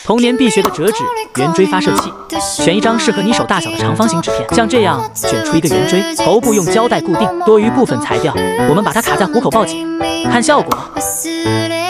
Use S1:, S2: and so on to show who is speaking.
S1: 童年必学的折纸圆锥发射器，选一张适合你手大小的长方形纸片，像这样卷出一个圆锥，头部用胶带固定，多余部分裁掉，我们把它卡在虎口抱紧，看效果。